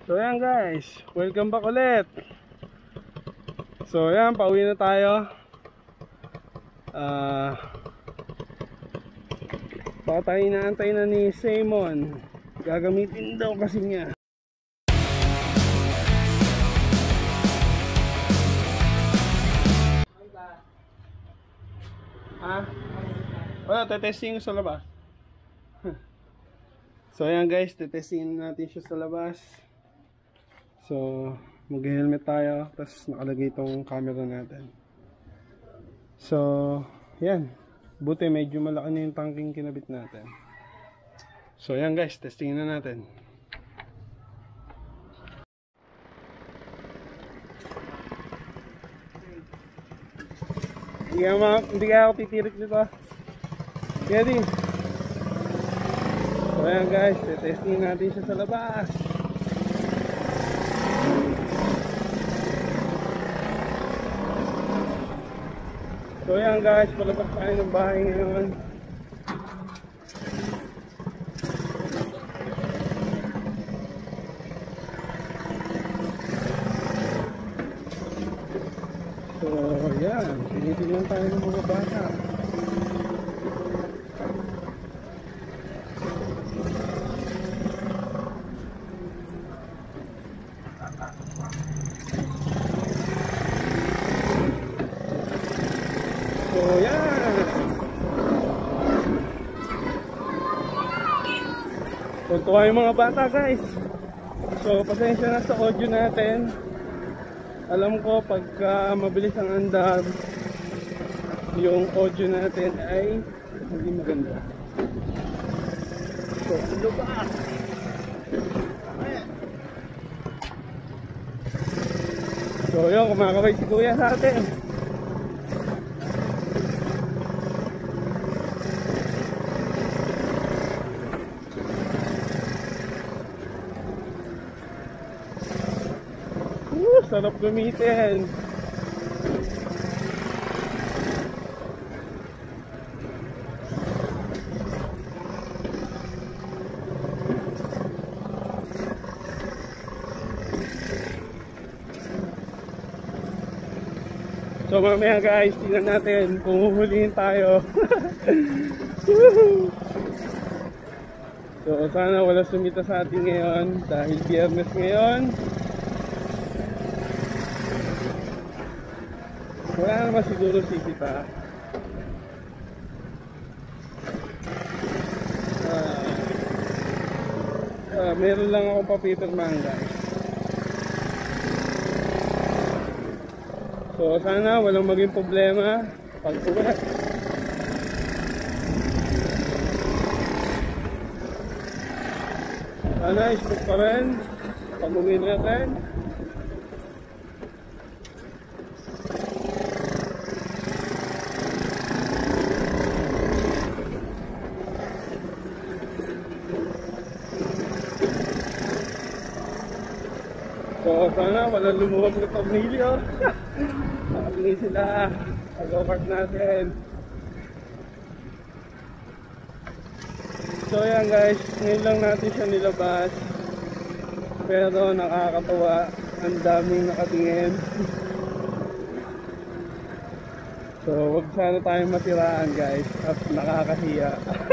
So yan guys, welcome back ulit. So yan, pauwi na tayo. Baka inaantay na ni Simon. Gagamitin daw kasi niya. Wala, tetesting sa labas. So ayan guys, tetesting natin siya sa labas. So mag-helmet tayo, tapos nakalagay itong camera natin. So yan, buti medyo malaki na yung tangking kinabit natin. So ayan guys, testing na natin. Hindi kaya ako titirik dito. Ready? So ayan guys, testing natin siya sa labas. So ayan guys, palabas tayo ng bahay ngayon. So ayan, tinitingnan tayo ng mga bata. So yan. Tuntua yung mga bata guys. So pasensya na sa audio natin. Alam ko pagka mabilis ang andar, yung audio natin ay hindi maganda. So ano ba? So yun, kumakabay si kuya sa atin. Sarap gamitin. So mamaya guys, tingnan natin kung huhulihin tayo. So sana wala sumita sa atin ngayon dahil Biyernes ngayon. Wala naman siguro sisita. Meron lang akong papipirmahan guys. So sana walang maging problema pag uwi. Sana isip pa rin pag uwi natin. So sana walang lumuwag na pamilya. Nakapili sila. Pag-over natin. So yan guys, ngayon lang natin siya nilabas. Pero nakakatawa. Ang daming nakatingin. So wag sana tayong masiraan guys. At nakakahiya.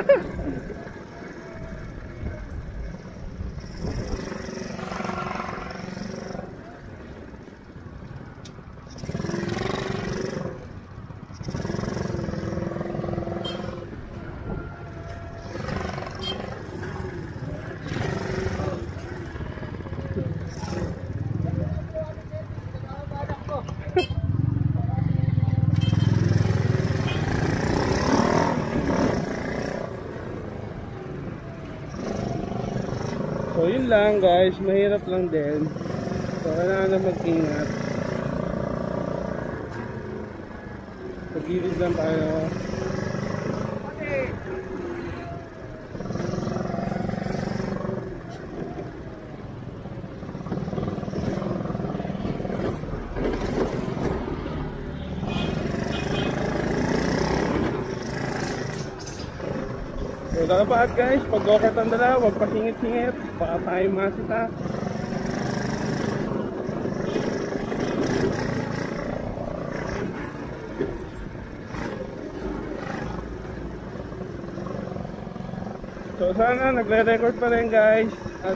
So yun lang guys, mahirap lang din. So kailangan na mag-ingat. Pag-gilid lang tayo. So dapat guys, pag-okit ang dala, huwag pasingit-singit, baka tayo masita. So sana nagre-record pa rin guys, at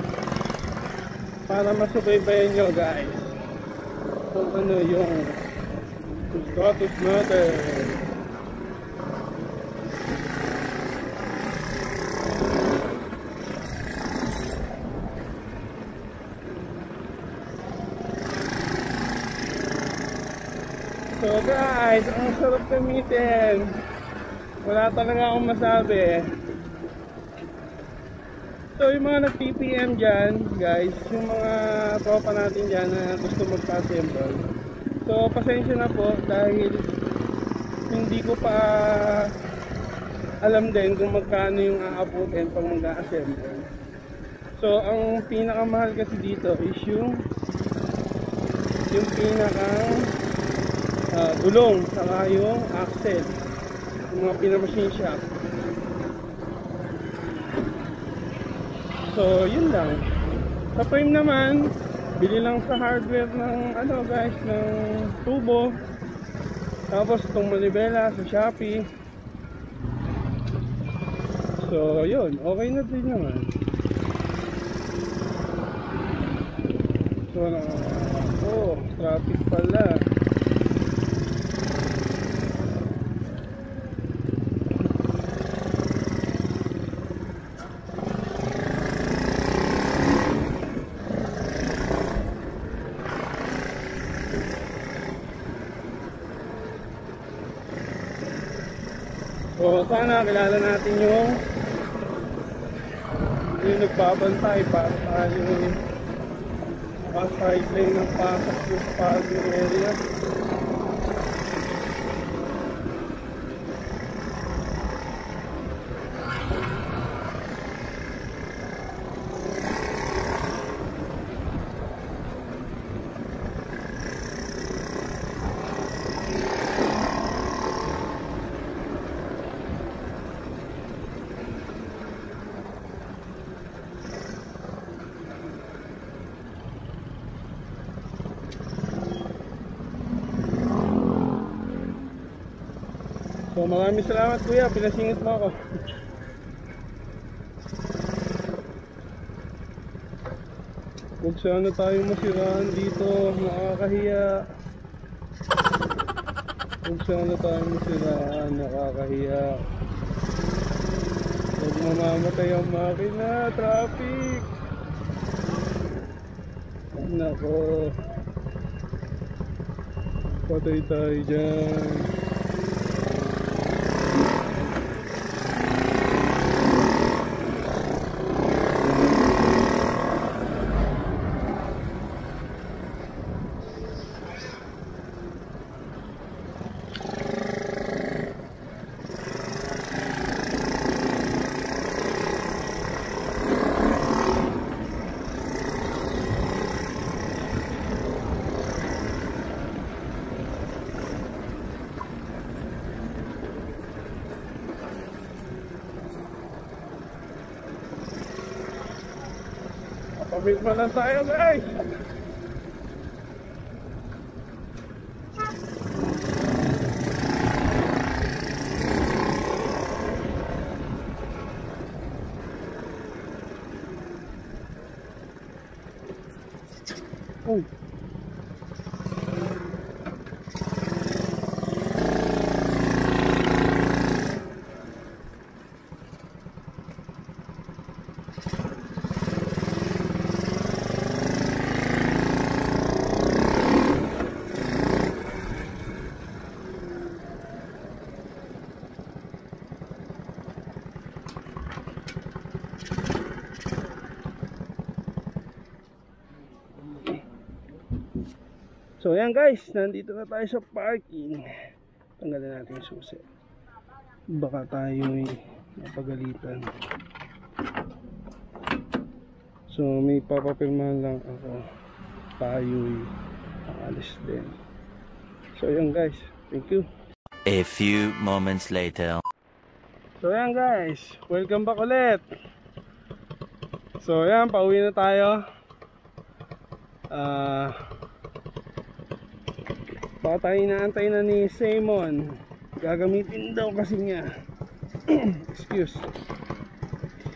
para masubaybayan nyo guys kung ano yung status natin. So guys, ang sarap gamitin. Wala talaga akong masabi. So yung mga nag-PPM dyan guys, yung mga tropa natin dyan na gusto magpa-assemble, so pasensya na po dahil hindi ko pa alam din kung magkano yung aabutin pag mag-assemble. So ang pinakamahal kasi dito is yung pinakang gulong saka yung axle, yung mga pinamachine shop. So yun lang. Sa frame naman, bili lang sa hardware ng ano guys, ng tubo. Tapos itong manibela sa Shopee. So yun, okay na din naman. So traffic pala. So sana kilala natin yung nagbabantay para tayo side lane ng pasok yung parking area. So maraming salamat kuya, pinasingit mo ako. Huwag sana tayo masiraan dito, nakakahiya. Huwag sana tayo masiraan, nakakahiya. Huwag mamamatay ang makina, traffic. Nako, patay tayo dyan. Pabig pa lang tayo guys. Oh. So ayan guys, nandito na tayo sa parking. Tanggalin natin yung susi. Baka tayo'y napagalitan. So may papapirmahan lang ako. Tayo'y aalis din. So ayan guys, thank you. A few moments later. So ayan guys, welcome back ulit. So ayan, pauwi na tayo. Baka tayo inaantay na ni Simon. Gagamitin daw kasi niya. Excuse.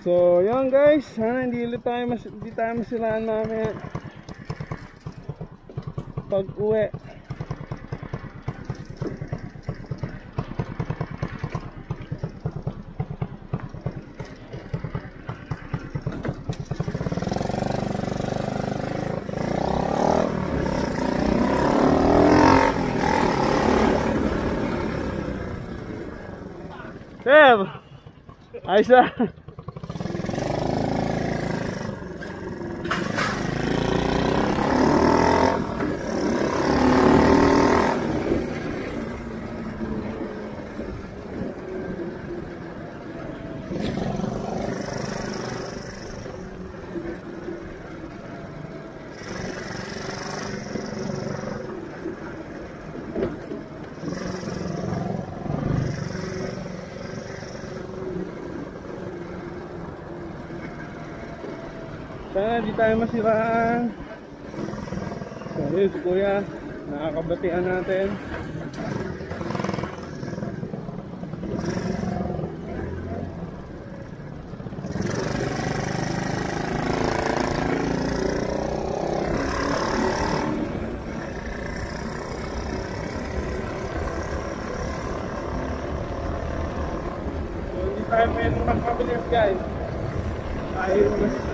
So, yun guys, sana hindi tayo masilaan mamaya pag uwi. Sir! Ayos na! Sana di tayo masiraan. So yun si kuya, nakakabatian natin. So hindi tayo pwede magpabilis guys. Ayaw na siya.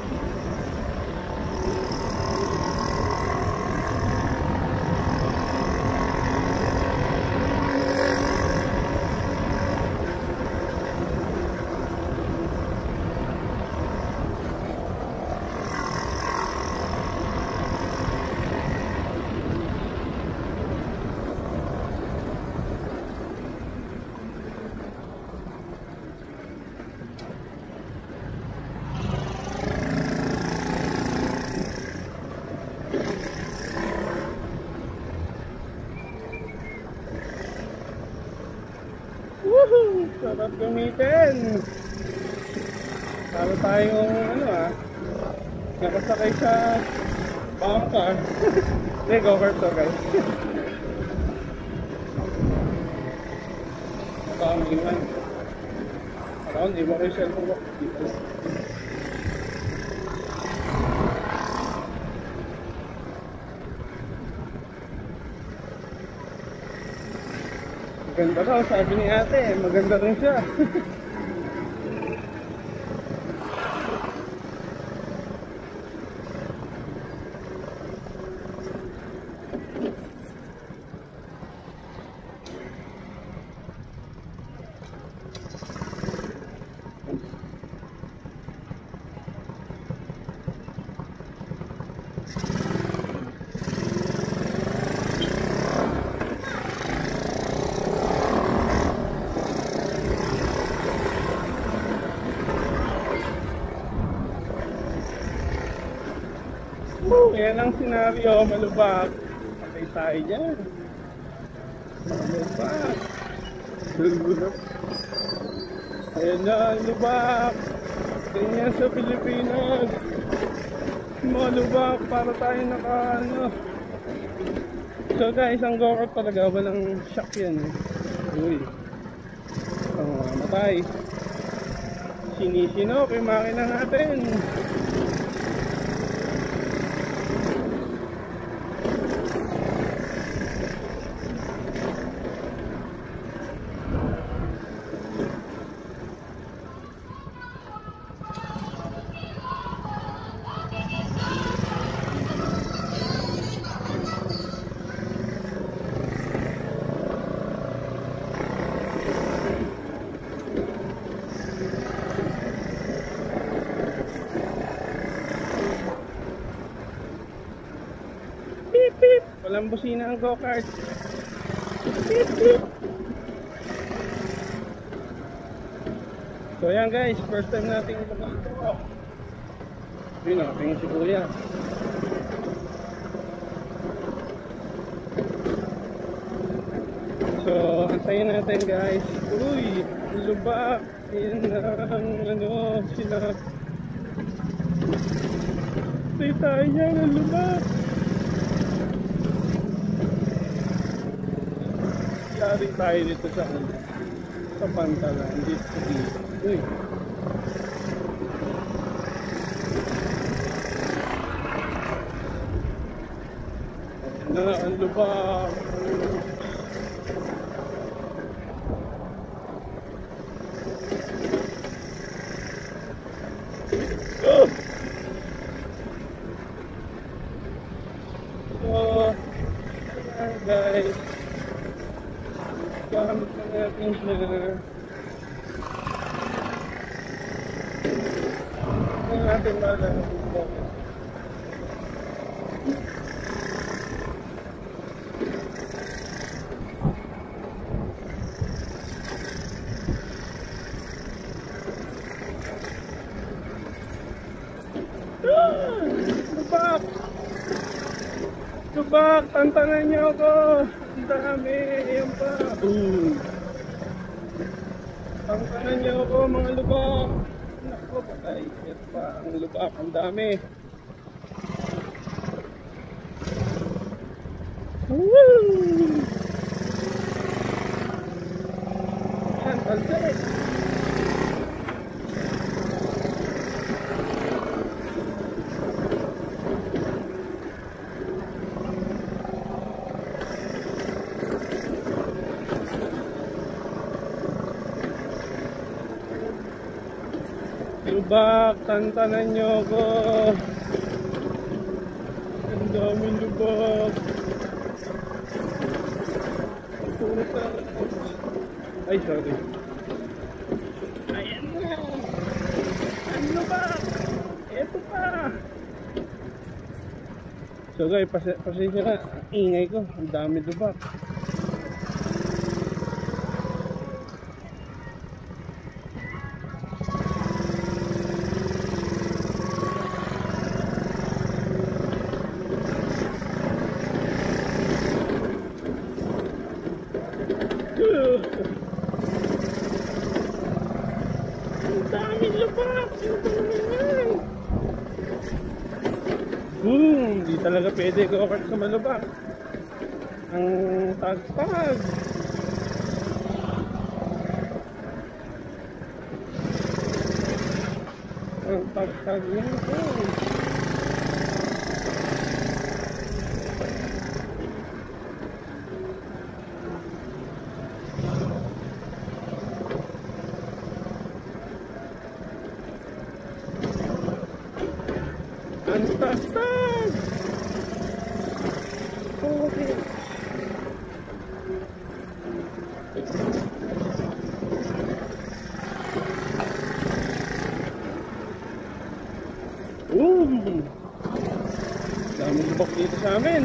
Woohoo! Sarap gamitin! Para tayong nakasakay sa bangka. Hindi, go-kart to guys. Nakamingan. Ako, hindi mo kayo cellphone mo. Maganda daw, sabi ni ate, maganda rin siya. Yan ang senaryo, malubak. Patay tayo dyan. Malubak. Ayan na, lubak. Ganyan sa Pilipinas. Malubak para tayo So guys, ang go-kart talaga, walang shock yan Uy. Matay. Sinisino kay makina natin. Walang busina ang go-kart. So yan guys, first time natin ilabas ito. Yun o, tingin si kuya. So, antayin natin guys. Uy, lubak. Yan ang sila. Antay tayo yan, ang lubak. Yari tayo dito sa pantalan dito. Uy. Ang lubak. Guys, gamit na natin siya. Hindi natin malalaman dito. Lubak! Lubak! Tantanan niyo ako! Ang dami! Ayan pa! Tantanan niyo ako mga lubak! Naku, patay! Ayan pa! Ang lubak! Ang dami! Woo! Ayan! Talsik! Lubak, tantanan nyo ako. Ang daming lubak. Puta. Ay, sorry. Ayan na. Ang lubak. Eto pa. So guys, pasensya na. Ingay ko. Ang daming lubak. Ang daming lubak! Sino ba naman yan? Hindi talaga pwede go-kart sa malubak. Ang tagtag. Ang tagtag yan po. Ang tagtag! Okay. Daming lubak dito sa amin.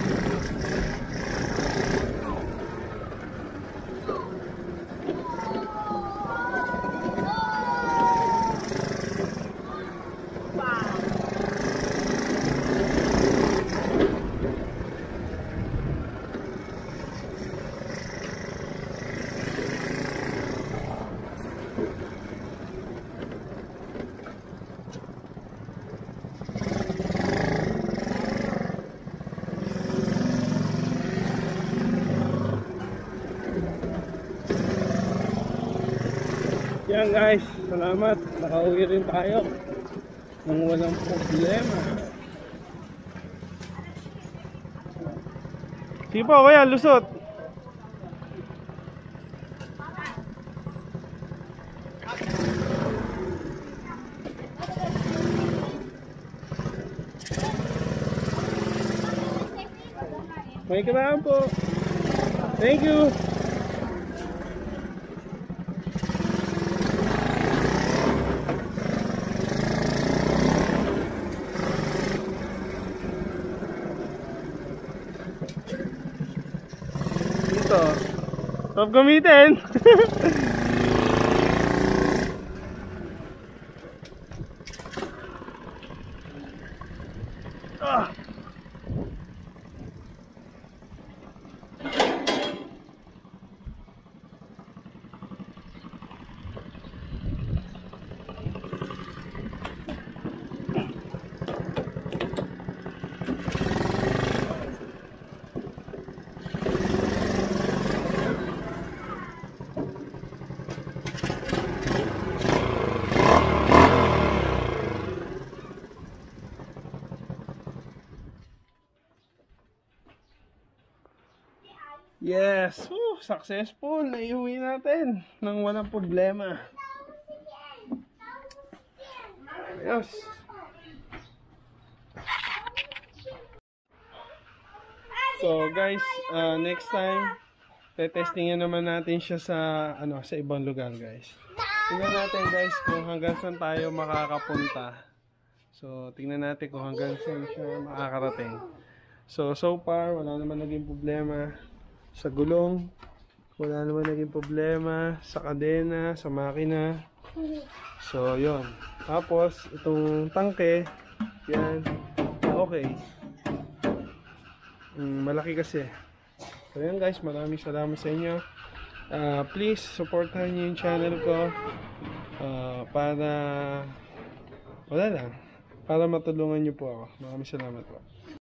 Yan guys, salamat. Nakauwi rin tayo nang walang problema. Sige po, kaya lusot. May kailangan po. Thank you. Stop gamitin. Yes! Successful! Naiuwi natin nang walang problema. Ayos! So guys, next time testingin naman natin siya sa sa ibang lugar, guys. Tingnan natin, guys, kung hanggang saan tayo makakapunta. So tingnan natin kung hanggang saan siya makakarating. So far wala naman naging problema sa gulong, wala naman naging problema sa kadena, sa makina. So yon. Tapos itong tangke, yan, okay. Malaki kasi. So yan guys, maraming salamat sa inyo. Please supportan niyo yung channel ko para wala lang, para matulungan niyo po ako. Maraming salamat po.